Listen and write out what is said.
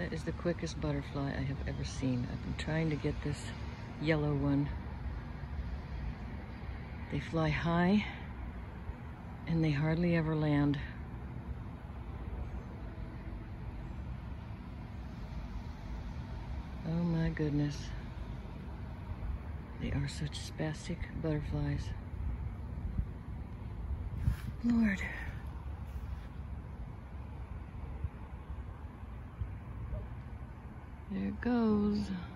That is the quickest butterfly I have ever seen. I've been trying to get this yellow one. They fly high and they hardly ever land. Oh my goodness. They are such spastic butterflies. Lord. There it goes.